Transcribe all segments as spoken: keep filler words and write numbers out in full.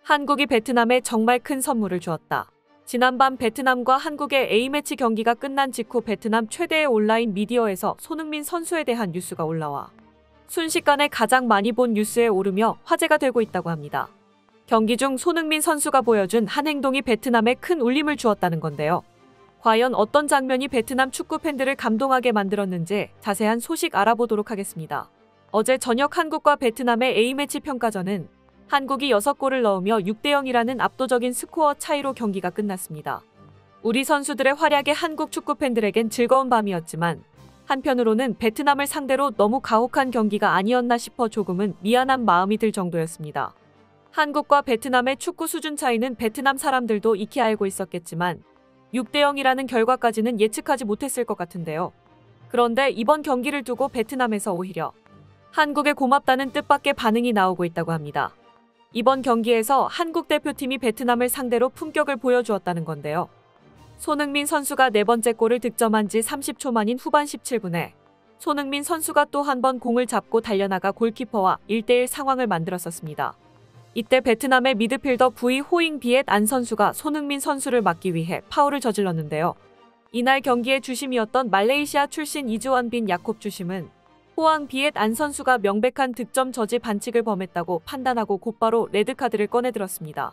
한국이 베트남에 정말 큰 선물을 주었다. 지난밤 베트남과 한국의 A매치 경기가 끝난 직후 베트남 최대의 온라인 미디어에서 손흥민 선수에 대한 뉴스가 올라와 순식간에 가장 많이 본 뉴스에 오르며 화제가 되고 있다고 합니다. 경기 중 손흥민 선수가 보여준 한 행동이 베트남에 큰 울림을 주었다는 건데요. 과연 어떤 장면이 베트남 축구 팬들을 감동하게 만들었는지 자세한 소식 알아보도록 하겠습니다. 어제 저녁 한국과 베트남의 A매치 평가전은 한국이 여섯 골을 넣으며 육 대 영이라는 압도적인 스코어 차이로 경기가 끝났습니다. 우리 선수들의 활약에 한국 축구 팬들에겐 즐거운 밤이었지만 한편으로는 베트남을 상대로 너무 가혹한 경기가 아니었나 싶어 조금은 미안한 마음이 들 정도였습니다. 한국과 베트남의 축구 수준 차이는 베트남 사람들도 익히 알고 있었겠지만 육 대 영이라는 결과까지는 예측하지 못했을 것 같은데요. 그런데 이번 경기를 두고 베트남에서 오히려 한국에 고맙다는 뜻밖의 반응이 나오고 있다고 합니다. 이번 경기에서 한국 대표팀이 베트남을 상대로 품격을 보여주었다는 건데요. 손흥민 선수가 네 번째 골을 득점한 지 삼십 초 만인 후반 십칠 분에 손흥민 선수가 또 한 번 공을 잡고 달려나가 골키퍼와 일 대 일 상황을 만들었었습니다. 이때 베트남의 미드필더 부이 호잉 비엣 안 선수가 손흥민 선수를 막기 위해 파울을 저질렀는데요. 이날 경기의 주심이었던 말레이시아 출신 이즈원 빈 야콥 주심은 호앙 비엣 안 선수가 명백한 득점 저지 반칙을 범했다고 판단하고 곧바로 레드카드를 꺼내들었습니다.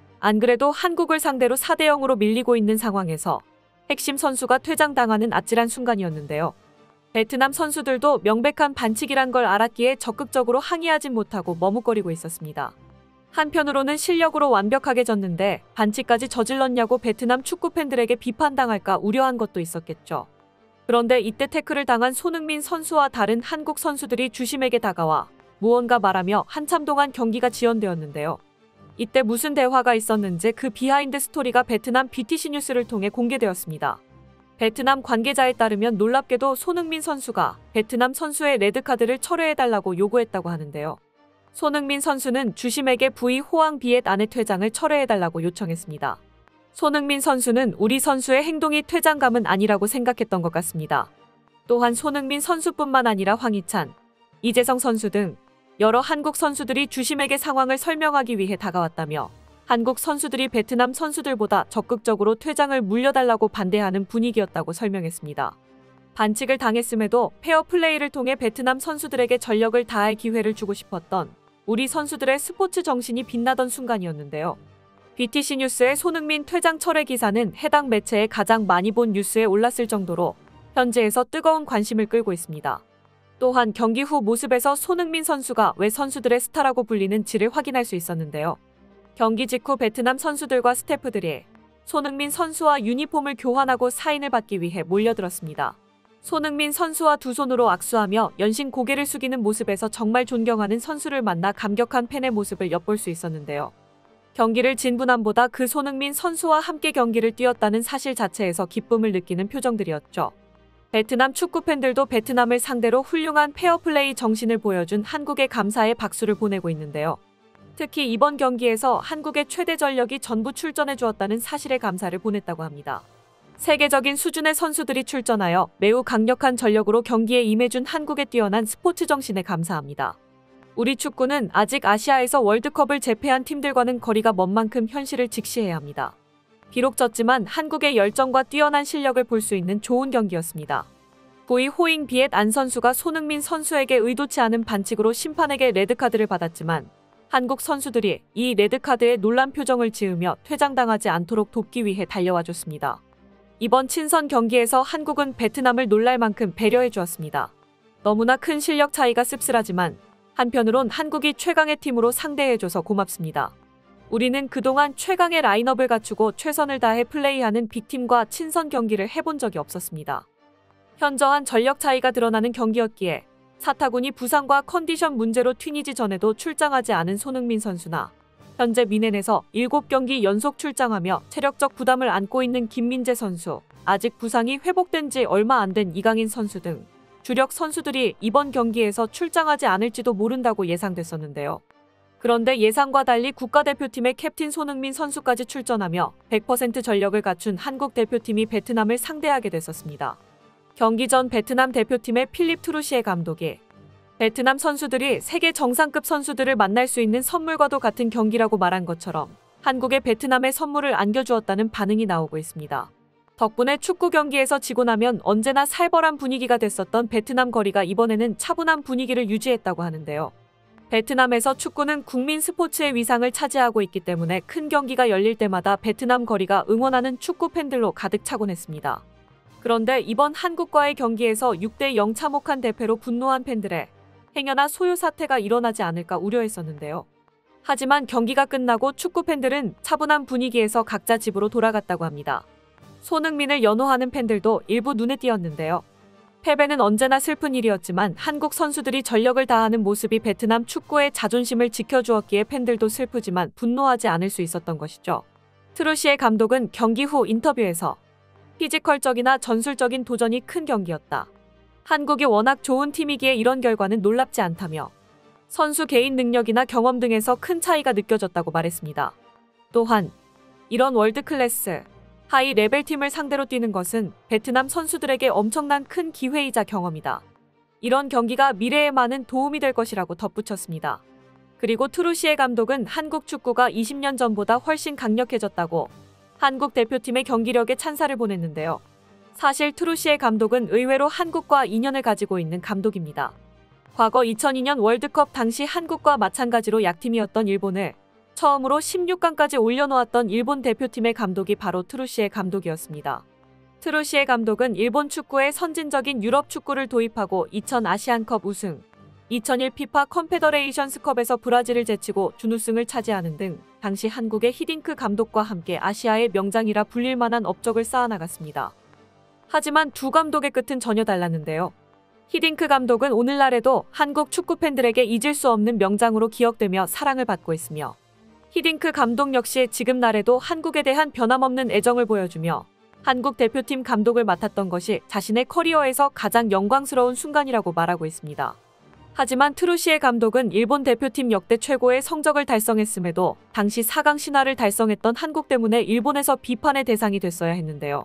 안 그래도 한국을 상대로 사 대 영으로 밀리고 있는 상황에서 핵심 선수가 퇴장당하는 아찔한 순간이었는데요. 베트남 선수들도 명백한 반칙이란 걸 알았기에 적극적으로 항의하진 못하고 머뭇거리고 있었습니다. 한편으로는 실력으로 완벽하게 졌는데 반칙까지 저질렀냐고 베트남 축구 팬들에게 비판당할까 우려한 것도 있었겠죠. 그런데 이때 태클을 당한 손흥민 선수와 다른 한국 선수들이 주심에게 다가와 무언가 말하며 한참 동안 경기가 지연되었는데요. 이때 무슨 대화가 있었는지 그 비하인드 스토리가 베트남 비티씨 뉴스를 통해 공개되었습니다. 베트남 관계자에 따르면 놀랍게도 손흥민 선수가 베트남 선수의 레드카드를 철회해달라고 요구했다고 하는데요. 손흥민 선수는 주심에게 부이 호앙 비엣 안의 퇴장을 철회해달라고 요청했습니다. 손흥민 선수는 우리 선수의 행동이 퇴장감은 아니라고 생각했던 것 같습니다. 또한 손흥민 선수뿐만 아니라 황희찬, 이재성 선수 등 여러 한국 선수들이 주심에게 상황을 설명하기 위해 다가왔다며 한국 선수들이 베트남 선수들보다 적극적으로 퇴장을 물려달라고 반대하는 분위기였다고 설명했습니다. 반칙을 당했음에도 페어플레이를 통해 베트남 선수들에게 전력을 다할 기회를 주고 싶었던 우리 선수들의 스포츠 정신이 빛나던 순간이었는데요. 비티씨 뉴스의 손흥민 퇴장 철회 기사는 해당 매체에 가장 많이 본 뉴스에 올랐을 정도로 현지에서 뜨거운 관심을 끌고 있습니다. 또한 경기 후 모습에서 손흥민 선수가 왜 선수들의 스타라고 불리는지를 확인할 수 있었는데요. 경기 직후 베트남 선수들과 스태프들이 손흥민 선수와 유니폼을 교환하고 사인을 받기 위해 몰려들었습니다. 손흥민 선수와 두 손으로 악수하며 연신 고개를 숙이는 모습에서 정말 존경하는 선수를 만나 감격한 팬의 모습을 엿볼 수 있었는데요. 경기를 진분함보다 그 손흥민 선수와 함께 경기를 뛰었다는 사실 자체에서 기쁨을 느끼는 표정들이었죠. 베트남 축구 팬들도 베트남을 상대로 훌륭한 페어플레이 정신을 보여준 한국에 감사의 박수를 보내고 있는데요. 특히 이번 경기에서 한국의 최대 전력이 전부 출전해 주었다는 사실에 감사를 보냈다고 합니다. 세계적인 수준의 선수들이 출전하여 매우 강력한 전력으로 경기에 임해준 한국의 뛰어난 스포츠 정신에 감사합니다. 우리 축구는 아직 아시아에서 월드컵을 제패한 팀들과는 거리가 먼 만큼 현실을 직시해야 합니다. 비록 졌지만 한국의 열정과 뛰어난 실력을 볼 수 있는 좋은 경기였습니다. 부이 호잉 비엣 안 선수가 손흥민 선수에게 의도치 않은 반칙으로 심판에게 레드카드를 받았지만 한국 선수들이 이 레드카드에 놀란 표정을 지으며 퇴장당하지 않도록 돕기 위해 달려와 줬습니다. 이번 친선 경기에서 한국은 베트남을 놀랄 만큼 배려해 주었습니다. 너무나 큰 실력 차이가 씁쓸하지만 한편으론 한국이 최강의 팀으로 상대해줘서 고맙습니다. 우리는 그동안 최강의 라인업을 갖추고 최선을 다해 플레이하는 빅팀과 친선 경기를 해본 적이 없었습니다. 현저한 전력 차이가 드러나는 경기였기에 사타구니 부상과 컨디션 문제로 튀니지 전에도 출장하지 않은 손흥민 선수나 현재 미넨에서 일곱 경기 연속 출장하며 체력적 부담을 안고 있는 김민재 선수, 아직 부상이 회복된 지 얼마 안 된 이강인 선수 등 주력 선수들이 이번 경기에서 출장하지 않을지도 모른다고 예상됐었는데요. 그런데 예상과 달리 국가대표팀의 캡틴 손흥민 선수까지 출전하며 백 퍼센트 전력을 갖춘 한국 대표팀이 베트남을 상대하게 됐었습니다. 경기 전 베트남 대표팀의 필립 트루시에 감독이 베트남 선수들이 세계 정상급 선수들을 만날 수 있는 선물과도 같은 경기라고 말한 것처럼 한국에 베트남에 선물을 안겨주었다는 반응이 나오고 있습니다. 덕분에 축구 경기에서 지고 나면 언제나 살벌한 분위기가 됐었던 베트남 거리가 이번에는 차분한 분위기를 유지했다고 하는데요. 베트남에서 축구는 국민 스포츠의 위상을 차지하고 있기 때문에 큰 경기가 열릴 때마다 베트남 거리가 응원하는 축구 팬들로 가득 차곤 했습니다. 그런데 이번 한국과의 경기에서 육 대 영 참혹한 대패로 분노한 팬들의 행여나 소요 사태가 일어나지 않을까 우려했었는데요. 하지만 경기가 끝나고 축구 팬들은 차분한 분위기에서 각자 집으로 돌아갔다고 합니다. 손흥민을 연호하는 팬들도 일부 눈에 띄었는데요. 패배는 언제나 슬픈 일이었지만 한국 선수들이 전력을 다하는 모습이 베트남 축구의 자존심을 지켜주었기에 팬들도 슬프지만 분노하지 않을 수 있었던 것이죠. 트루시에 감독은 경기 후 인터뷰에서 피지컬적이나 전술적인 도전이 큰 경기였다. 한국이 워낙 좋은 팀이기에 이런 결과는 놀랍지 않다며 선수 개인 능력이나 경험 등에서 큰 차이가 느껴졌다고 말했습니다. 또한 이런 월드클래스 하이 레벨 팀을 상대로 뛰는 것은 베트남 선수들에게 엄청난 큰 기회이자 경험이다. 이런 경기가 미래에 많은 도움이 될 것이라고 덧붙였습니다. 그리고 트루시에 감독은 한국 축구가 이십 년 전보다 훨씬 강력해졌다고 한국 대표팀의 경기력에 찬사를 보냈는데요. 사실 트루시에 감독은 의외로 한국과 인연을 가지고 있는 감독입니다. 과거 이천이 년 월드컵 당시 한국과 마찬가지로 약팀이었던 일본을 처음으로 십육 강까지 올려놓았던 일본 대표팀의 감독이 바로 트루시에 감독이었습니다. 트루시에 감독은 일본 축구에 선진적인 유럽 축구를 도입하고 이천 아시안컵 우승, 이천일 피파 컨페더레이션스컵에서 브라질을 제치고 준우승을 차지하는 등 당시 한국의 히딩크 감독과 함께 아시아의 명장이라 불릴 만한 업적을 쌓아나갔습니다. 하지만 두 감독의 끝은 전혀 달랐는데요. 히딩크 감독은 오늘날에도 한국 축구 팬들에게 잊을 수 없는 명장으로 기억되며 사랑을 받고 있으며 히딩크 감독 역시 지금 날에도 한국에 대한 변함없는 애정을 보여주며 한국 대표팀 감독을 맡았던 것이 자신의 커리어에서 가장 영광스러운 순간이라고 말하고 있습니다. 하지만 트루시에 감독은 일본 대표팀 역대 최고의 성적을 달성했음에도 당시 사 강 신화를 달성했던 한국 때문에 일본에서 비판의 대상이 됐어야 했는데요.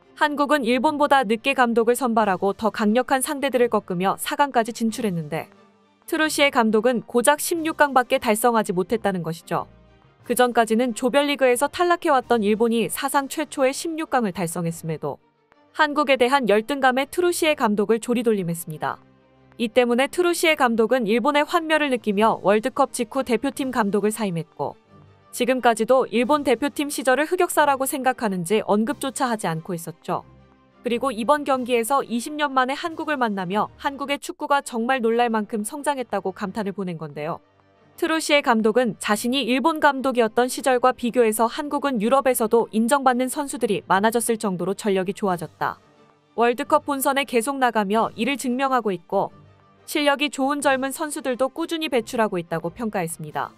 한국은 일본보다 늦게 감독을 선발하고 더 강력한 상대들을 꺾으며 사 강까지 진출했는데 트루시에 감독은 고작 십육 강밖에 달성하지 못했다는 것이죠. 그 전까지는 조별리그에서 탈락해왔던 일본이 사상 최초의 십육 강을 달성했음에도 한국에 대한 열등감에 트루시에 감독을 조리돌림했습니다. 이 때문에 트루시에 감독은 일본의 환멸을 느끼며 월드컵 직후 대표팀 감독을 사임했고 지금까지도 일본 대표팀 시절을 흑역사라고 생각하는지 언급조차 하지 않고 있었죠. 그리고 이번 경기에서 이십 년 만에 한국을 만나며 한국의 축구가 정말 놀랄 만큼 성장했다고 감탄을 보낸 건데요. 트루시에 감독은 자신이 일본 감독이었던 시절과 비교해서 한국은 유럽에서도 인정받는 선수들이 많아졌을 정도로 전력이 좋아졌다. 월드컵 본선에 계속 나가며 이를 증명하고 있고 실력이 좋은 젊은 선수들도 꾸준히 배출하고 있다고 평가했습니다.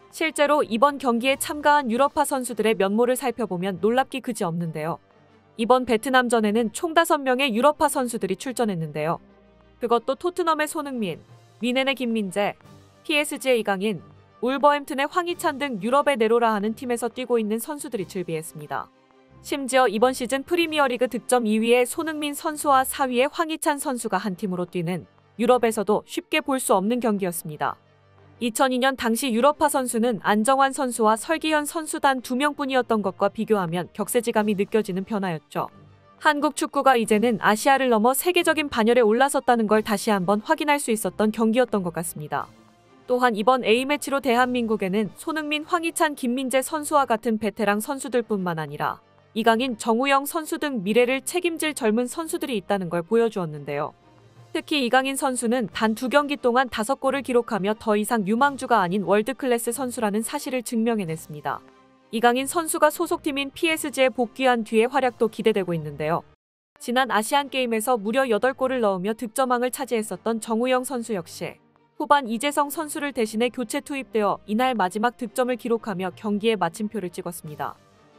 실제로 이번 경기에 참가한 유럽파 선수들의 면모를 살펴보면 놀랍기 그지없는데요. 이번 베트남전에는 총 다섯 명의 유럽파 선수들이 출전했는데요. 그것도 토트넘의 손흥민, 미넨의 김민재, 피에스지의 이강인, 울버햄튼의 황희찬 등 유럽의 네로라 하는 팀에서 뛰고 있는 선수들이 즐비했습니다. 심지어 이번 시즌 프리미어리그 득점 이 위의 손흥민 선수와 사 위의 황희찬 선수가 한 팀으로 뛰는 유럽에서도 쉽게 볼 수 없는 경기였습니다. 이천이 년 당시 유럽파 선수는 안정환 선수와 설기현 선수 단 두 명뿐이었던 것과 비교하면 격세지감이 느껴지는 변화였죠. 한국 축구가 이제는 아시아를 넘어 세계적인 반열에 올라섰다는 걸 다시 한번 확인할 수 있었던 경기였던 것 같습니다. 또한 이번 A매치로 대한민국에는 손흥민, 황희찬, 김민재 선수와 같은 베테랑 선수들뿐만 아니라 이강인, 정우영 선수 등 미래를 책임질 젊은 선수들이 있다는 걸 보여주었는데요. 특히 이강인 선수는 단 두 경기 동안 다섯 골을 기록하며 더 이상 유망주가 아닌 월드클래스 선수라는 사실을 증명해냈습니다. 이강인 선수가 소속팀인 피에스지에 복귀한 뒤의 활약도 기대되고 있는데요. 지난 아시안게임에서 무려 여덟 골을 넣으며 득점왕을 차지했었던 정우영 선수 역시 후반 이재성 선수를 대신해 교체 투입되어 이날 마지막 득점을 기록하며 경기에 마침표를 찍었습니다.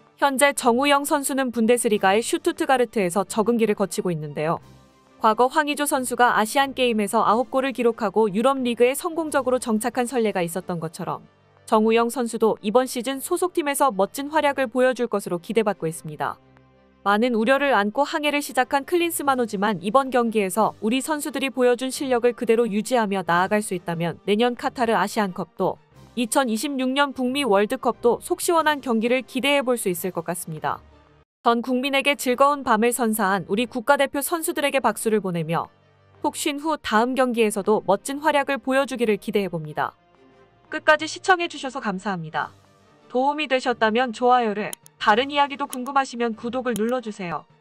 현재 정우영 선수는 분데스리가의 슈투트가르트에서 적응기를 거치고 있는데요. 과거 황의조 선수가 아시안게임에서 아홉 골을 기록하고 유럽 리그에 성공적으로 정착한 선례가 있었던 것처럼 정우영 선수도 이번 시즌 소속팀에서 멋진 활약을 보여줄 것으로 기대받고 있습니다. 많은 우려를 안고 항해를 시작한 클린스만호지만 이번 경기에서 우리 선수들이 보여준 실력을 그대로 유지하며 나아갈 수 있다면 내년 카타르 아시안컵도 이천이십육 년 북미 월드컵도 속 시원한 경기를 기대해 볼 수 있을 것 같습니다. 전 국민에게 즐거운 밤을 선사한 우리 국가대표 선수들에게 박수를 보내며 푹 쉰 후 다음 경기에서도 멋진 활약을 보여주기를 기대해 봅니다. 끝까지 시청해 주셔서 감사합니다. 도움이 되셨다면 좋아요를, 다른 이야기도 궁금하시면 구독을 눌러주세요.